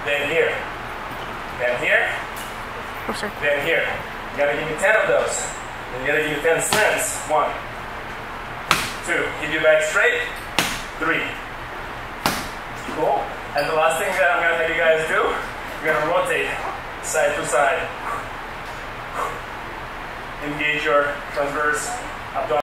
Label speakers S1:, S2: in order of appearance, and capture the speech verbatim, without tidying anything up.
S1: then here, then here,
S2: Oh, sorry.
S1: then here. You gotta give me ten of those. Then you gotta give me ten slants. One, two, keep your back straight, three. Cool. And the last thing that I'm gonna have you guys do, you're gonna rotate side to side. Engage your transverse abdominal.